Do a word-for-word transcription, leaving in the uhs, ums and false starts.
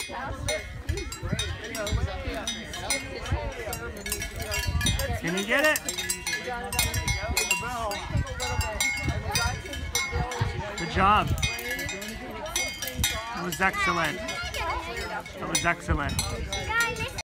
Can you get it? Good job. That was excellent. That was excellent.